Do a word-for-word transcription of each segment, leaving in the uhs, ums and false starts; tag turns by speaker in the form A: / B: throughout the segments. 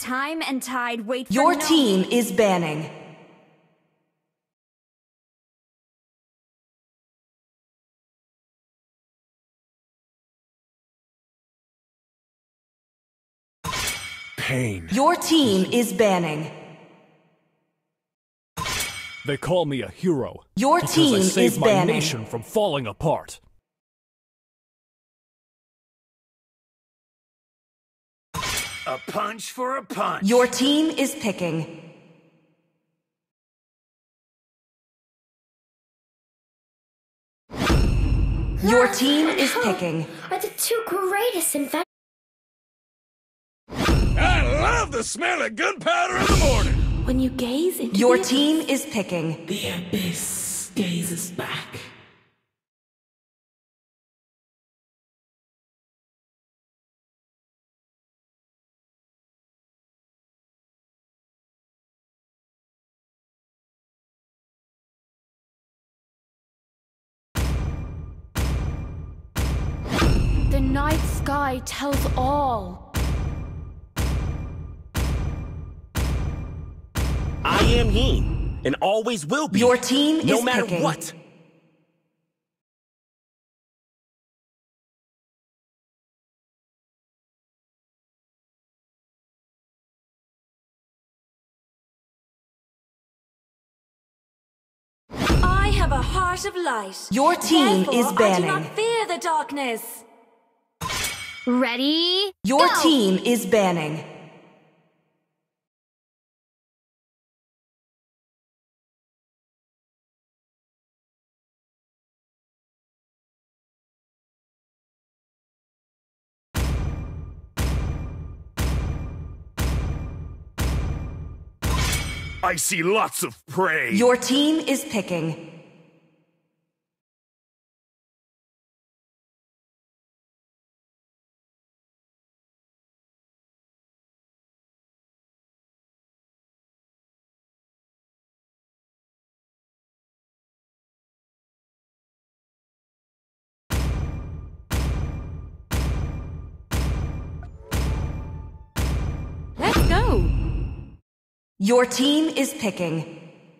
A: Time and tide wait for
B: Your
A: no
B: team
A: one.
B: is banning.
C: Pain.
B: Your team is banning.
C: They call me a hero.
B: Your
C: because
B: team
C: I saved
B: is
C: my
B: banning.
C: nation from falling apart.
D: A punch for a punch.
B: Your team is picking. Your team is picking.
E: Are the two greatest inventors.
D: I love the smell of gunpowder in the morning.
E: When you gaze into
B: Your
E: the
B: team is picking.
F: The abyss gazes back.
E: The night sky tells all.
G: I am he, and always will be.
B: Your team
G: no
B: is
G: matter
B: picking.
G: what.
A: I have a heart of light.
B: Your team
A: Therefore,
B: is
A: I do
B: banning.
A: not fear the darkness.
E: Ready?
B: Your
E: go!
B: team is banning.
D: I see lots of prey.
B: Your team is picking.
E: Let's go!
B: Your team is picking.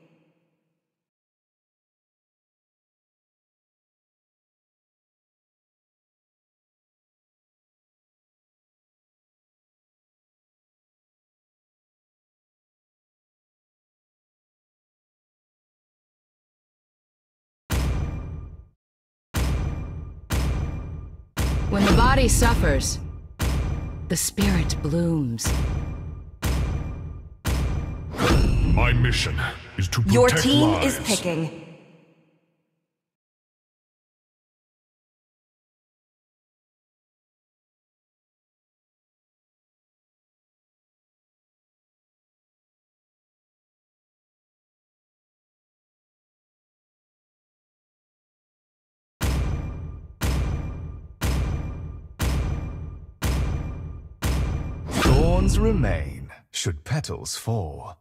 H: When the body suffers, the spirit blooms.
I: My mission is to protect
B: Your team
I: lives.
B: is picking.
J: Thorns remain, should petals fall.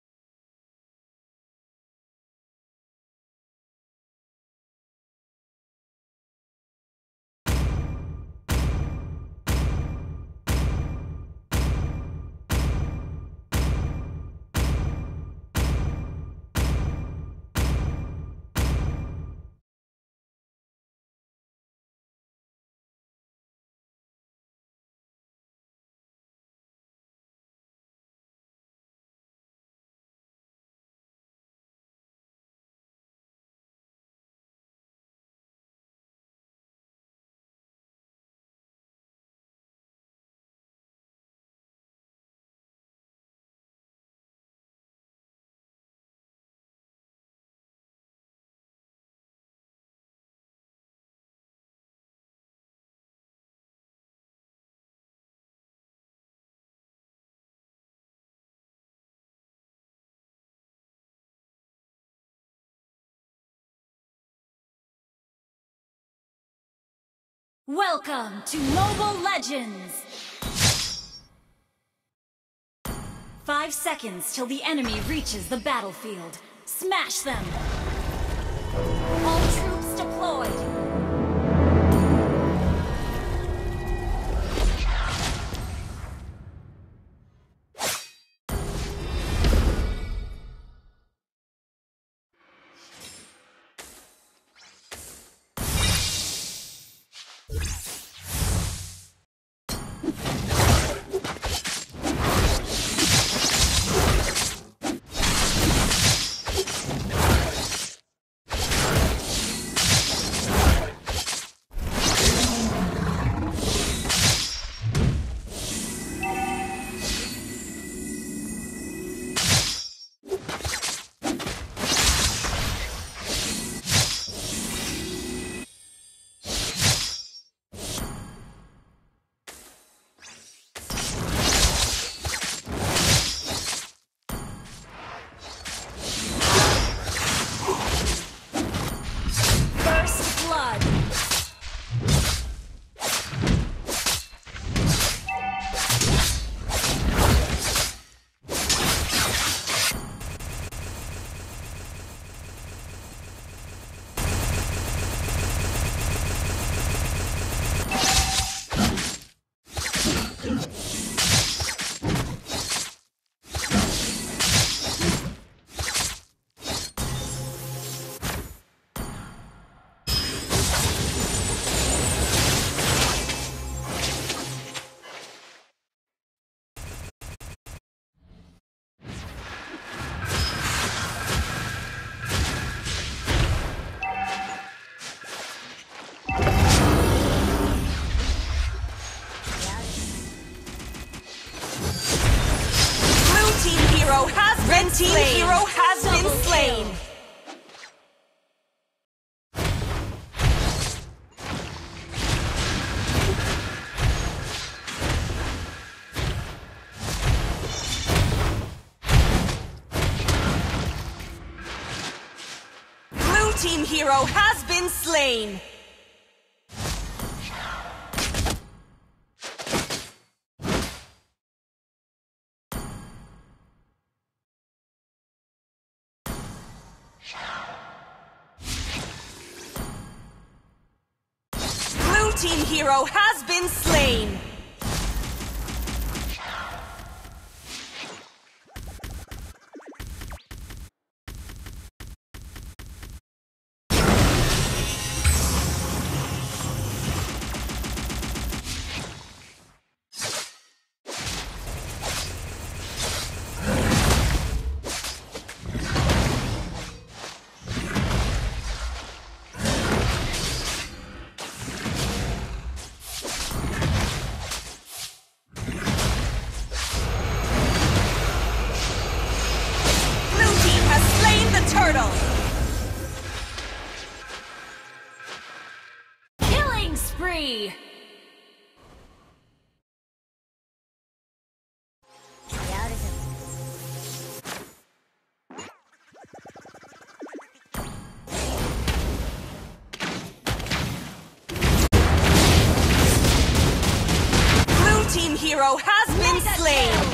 A: Welcome to Mobile Legends! Five seconds till the enemy reaches the battlefield. Smash them! All troops deployed!
B: team hero has been slain. Blue team hero has been slain. Turtle.
A: Killing spree.
B: Blue team hero has been slain.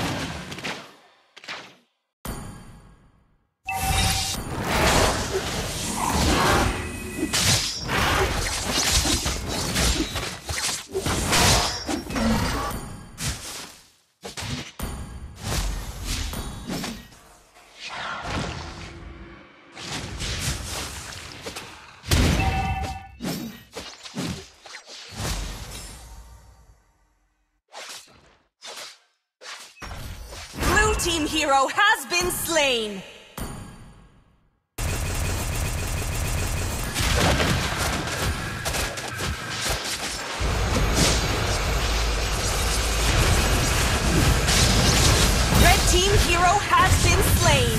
B: Team hero has been slain. Red team hero has been slain.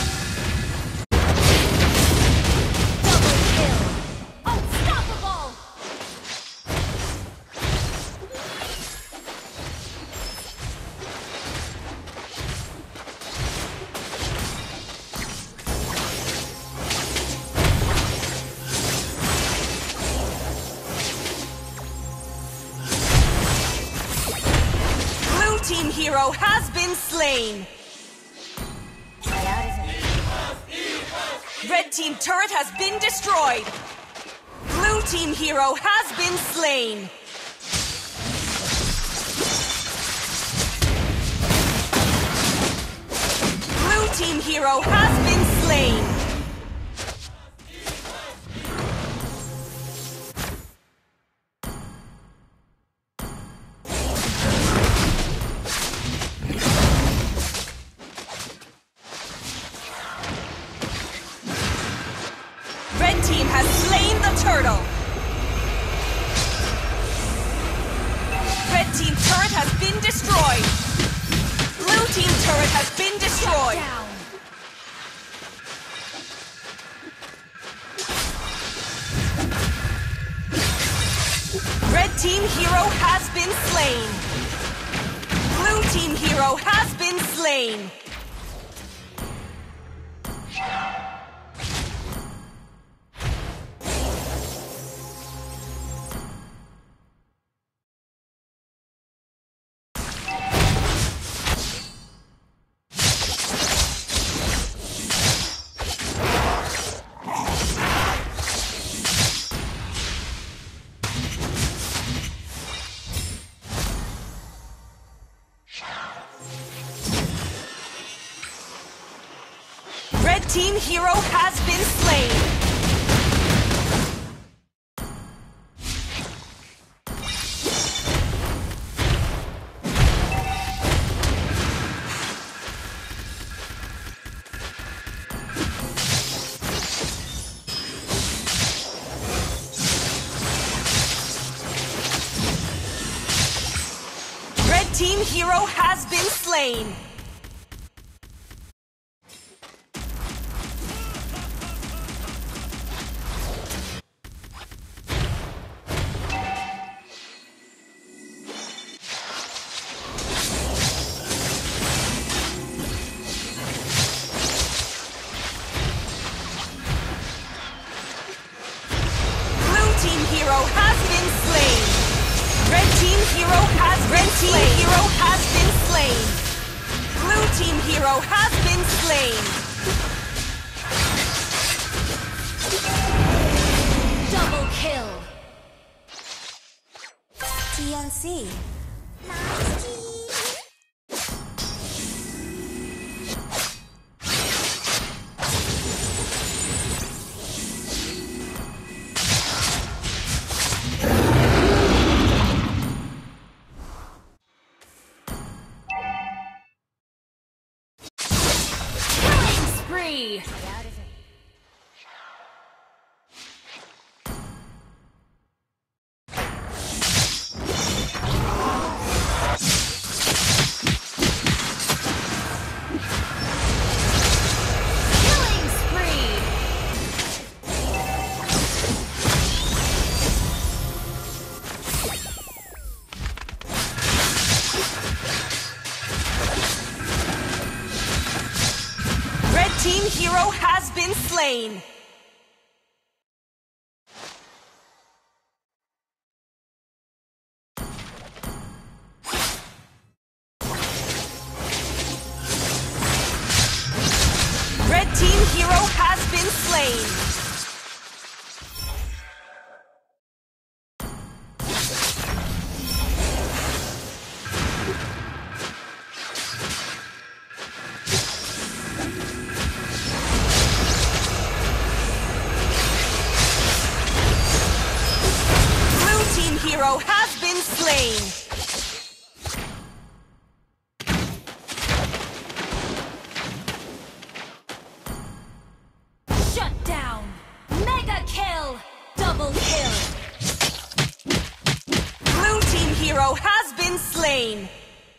A: Double kill. Unstoppable.
B: Team hero has been slain. Red team turret has been destroyed. Blue team hero has been slain. Blue team hero has been slain. Team has slain the turtle. Red team turret has been destroyed. Blue team turret has been destroyed. Red team hero has been slain. Blue team hero has been slain. Red team hero has been slain. Red team hero has been slain. Red team hero has been slain. Blue team hero has been slain.
A: Double kill.
B: T N C.
A: Killing spree. Killing spree.
B: Red team hero has been slain. Red team hero has been slain. Blue team hero has been slain.
A: Shut down. Mega kill. Double kill.
B: Blue team hero has been slain.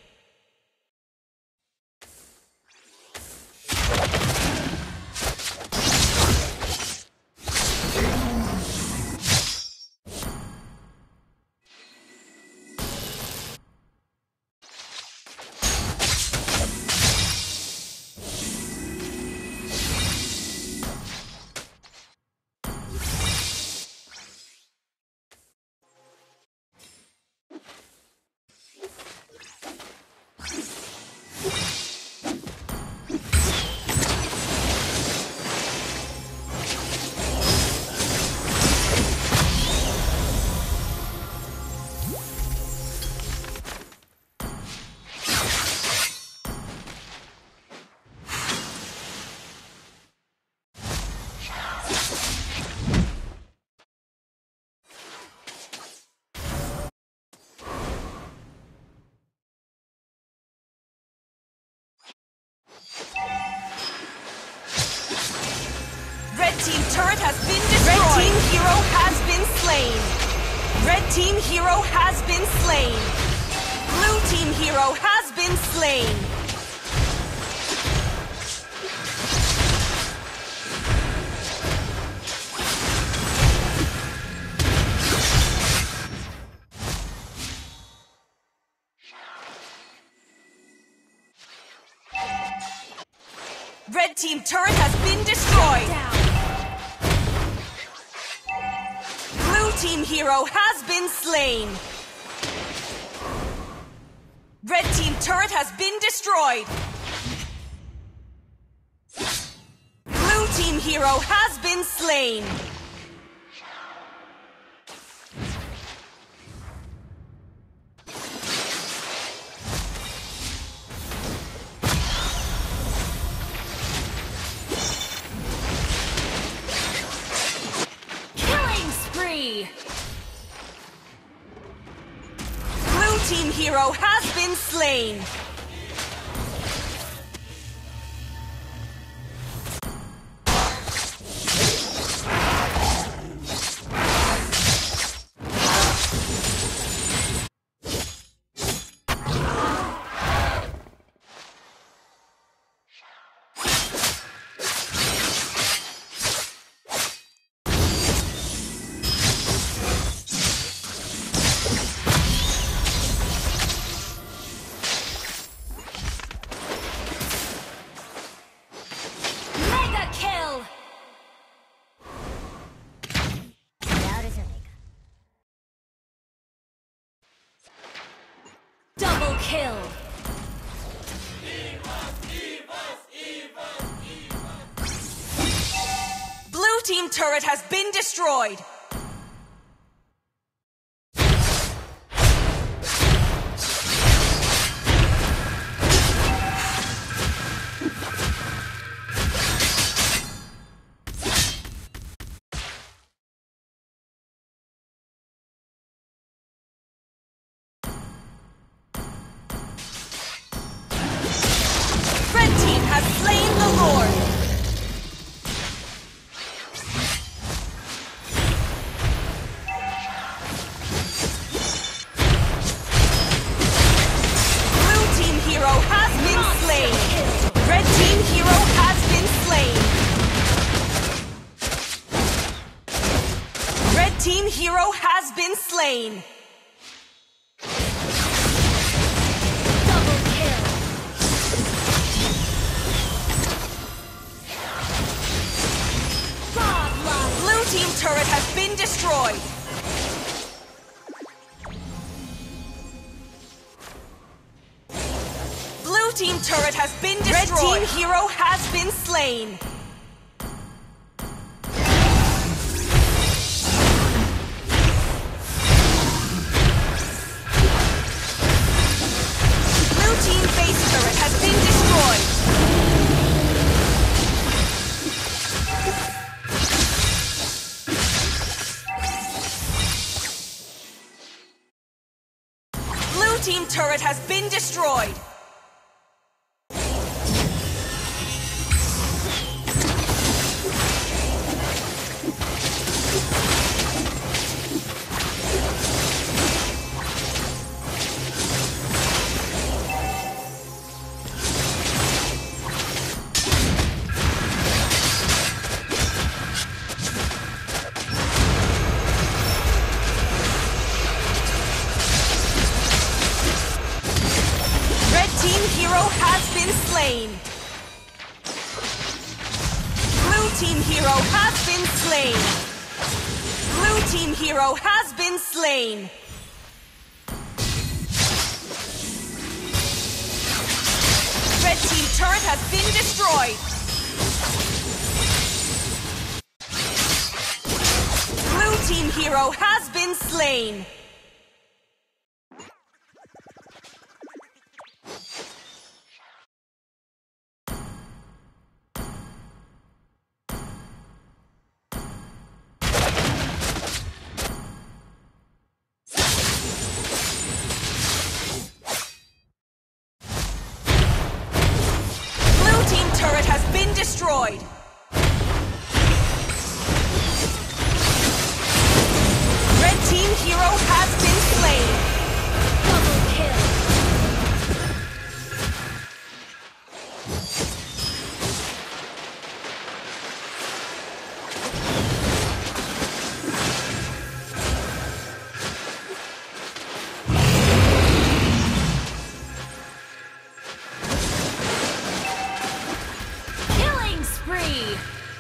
B: Red team turret has been destroyed. Red team hero has been slain. Red team hero has been slain. Blue team hero has been slain. Red team turret has been destroyed. Blue team hero has been slain. Red team turret has been destroyed. Blue team hero has been slain.
A: Killing spree.
B: Blue team hero has been slain.
A: Double kill.
B: Blue team turret has been destroyed. Red team has slain the Lord. Blue team hero has been slain. Red team hero has been slain. Red team hero has been slain.
A: Double kill. Godlike.
B: Blue team turret has been destroyed. Blue team turret has been destroyed. Red team hero has been slain. Blue team base turret has been destroyed. Blue team turret has been destroyed. Red team hero has been slain. Blue team hero has been slain. Blue team hero has been slain. Red team turret has been destroyed. Blue team hero has been slain. Blue team turret has been destroyed. Red team hero has been slain.
A: Double kill. Killing spree.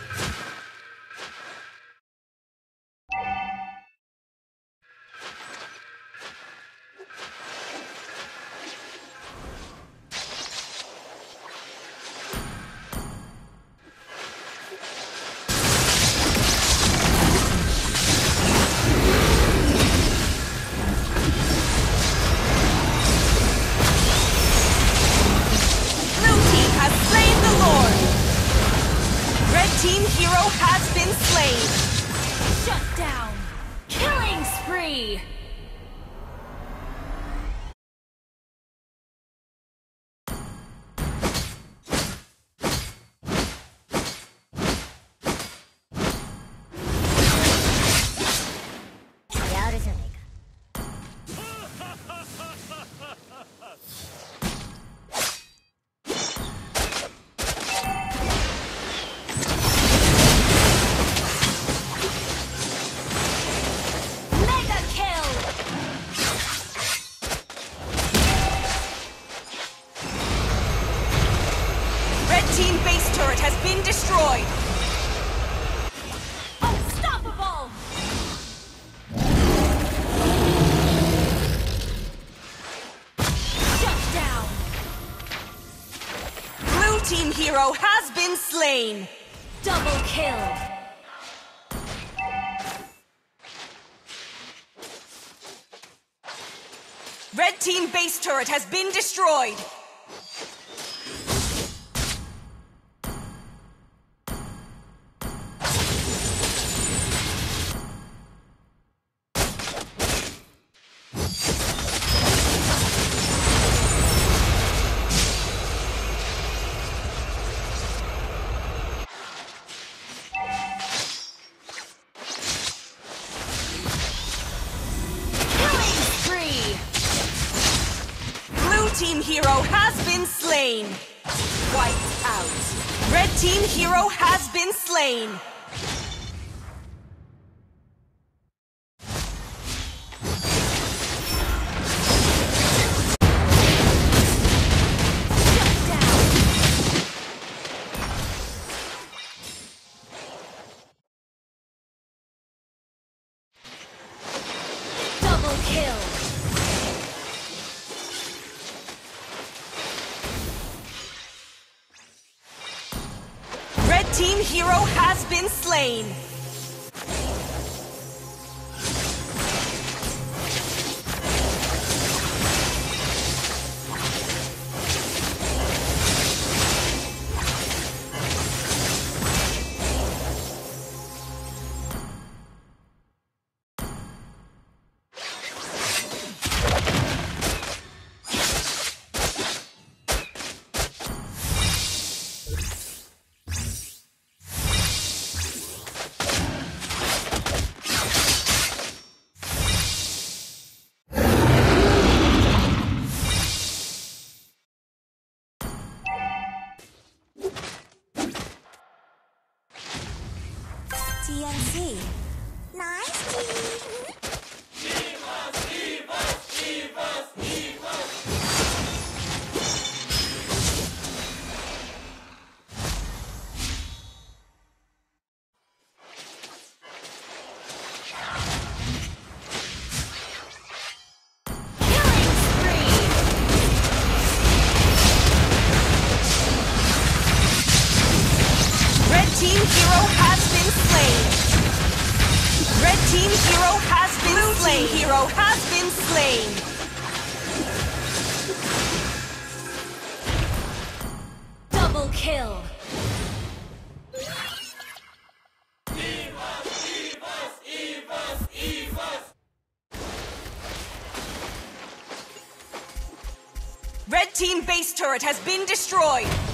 B: Blue team has slain the Lord. Red team hero has been slain.
A: Shut down. Killing spree. Mega kill.
B: hero has been slain.
A: Double kill.
B: Red team base turret has been destroyed. Team hero has been slain. Wiped out. Red team hero has been slain.
A: Double kill.
B: Team hero has been slain.
K: T N C. Nice team.
B: Team hero has been slain. Red team hero has been Blue slain. Team hero has been slain.
A: Double kill.
B: Red team base turret has been destroyed.